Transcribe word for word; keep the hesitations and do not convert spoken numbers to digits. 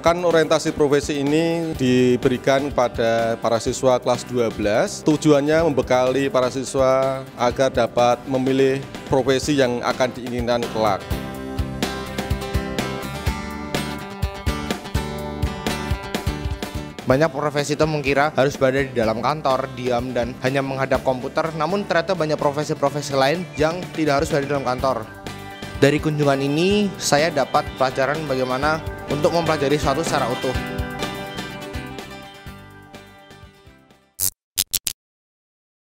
Pekan orientasi profesi ini diberikan pada para siswa kelas dua belas. Tujuannya membekali para siswa agar dapat memilih profesi yang akan diinginkan kelak. Banyak profesi itu mengira harus berada di dalam kantor, diam, dan hanya menghadap komputer. Namun ternyata banyak profesi-profesi lain yang tidak harus berada di dalam kantor. Dari kunjungan ini, saya dapat pelajaran bagaimana untuk mempelajari suatu secara utuh.